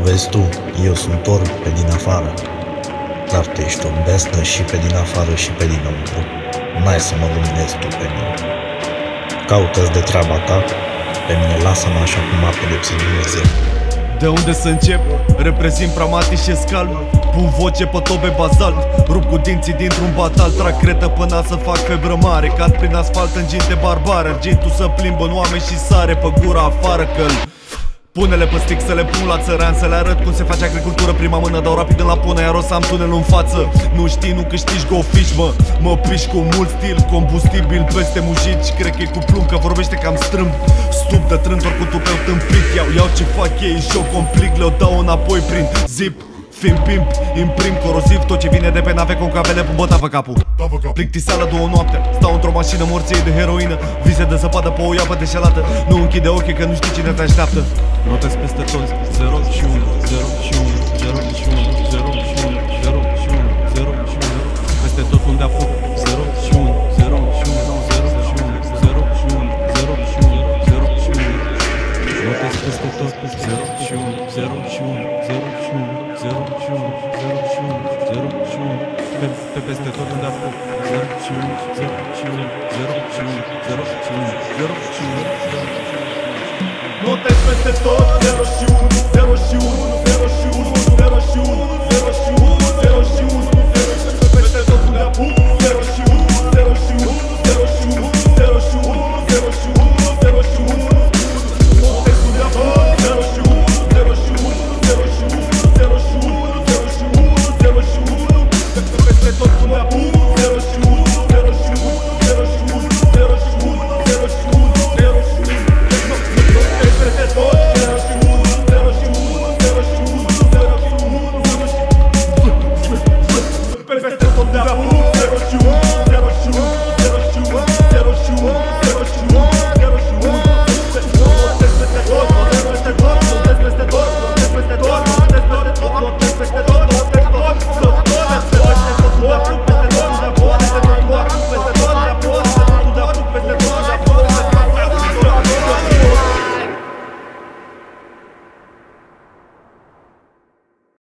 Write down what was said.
Vezi tu, eu sunt orb pe din afară, dar tu ești o besnă și pe din afară și pe dinăuntru. N-ai să mă luminezi tu pe mine. Caută-ți de treaba ta, pe mine lasă-mă așa cum m-a pedepsit Dumnezeu. De unde să încep? Reprezint pragmatic și scalp. Pun voce pe tobe bazalt. Rup cu dinții dintr-un batal. Trag cretă până să fac febră mare. Cad prin asfalt în ginte barbare. Argintul să plimbă în oameni și sare pe gura afară că-l pune-le pe stick să le pun la țăran, să le arăt cum se face agricultură. Prima mână dau rapid în la pune, iar o să am tunelul în față. Nu știi, nu câștigi, go fish, mă piși cu mult stil, combustibil peste mujici. Cred că e cu plumb, că vorbește cam strâmb. Stup de trântor cu tupeu tâmpit. Iau ce fac ei și eu complic, le-o dau înapoi prin zip. Film pimp, imprim coroziv, tot ce vine de pe nave cu cabele pun bătavă capul. Plictiseală 2 noapte, stau într-o mașină morții de heroină. Vise de zăpadă pe o iapă deșelată. Nu închide ochii că nu știi cine te așteaptă. Notez peste tot, 0 și 1, 0 și 1, 0 și 1, 0 și 1, 0 și 1, 0 și 1. Peste tot unde apuc, 0 și 1, 0 și 1, 0 și 1, 0 și 1, 0 și 1, 0 și 1. Notez peste tot, 0 și 1, 0 și 1, 0 și 1, 0 și 1, 0 și 1, 0 și 1. Pe peste tot unde apuc, 0 și 1, 0 și 1, 0 și 1, 0 și 1, 0 și 1. Notez peste tot.